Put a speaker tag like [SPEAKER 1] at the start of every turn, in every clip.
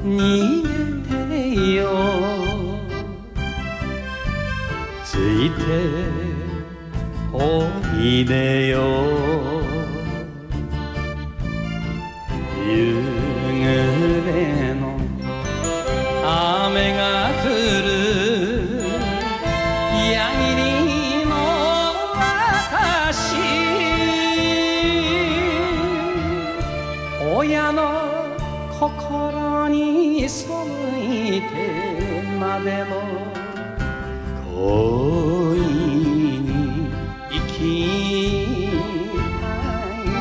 [SPEAKER 1] 逃げてよついておいでよ夕暮れの雨が降る矢切の私親の心に背いてまでも恋に生きたい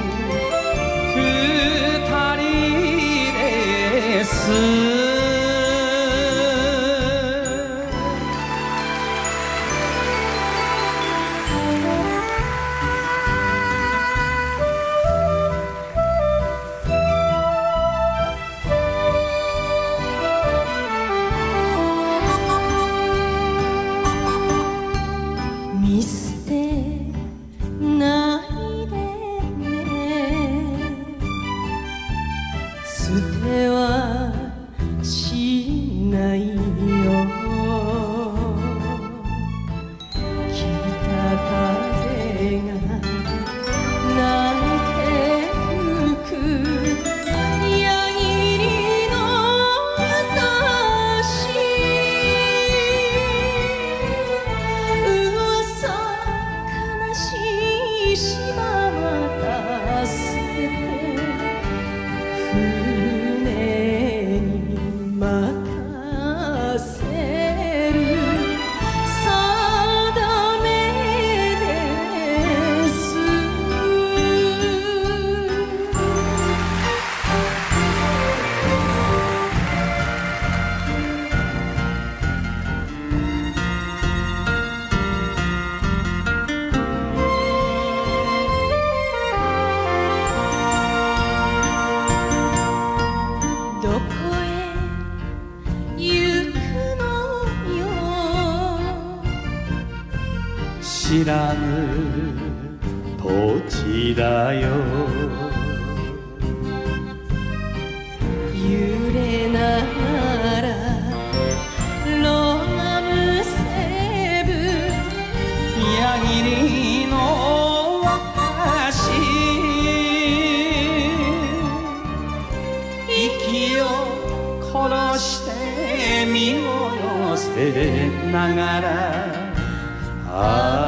[SPEAKER 1] 二人です
[SPEAKER 2] 見捨てないでね捨てはしないよ北風が泣いて吹く矢切の私悲しい島渡せて船に任せる定めですどこへ行くのよ
[SPEAKER 1] 知らぬ土地だよ
[SPEAKER 2] 揺れながらロマムセブ
[SPEAKER 1] 矢切の私息を殺して身を寄せながら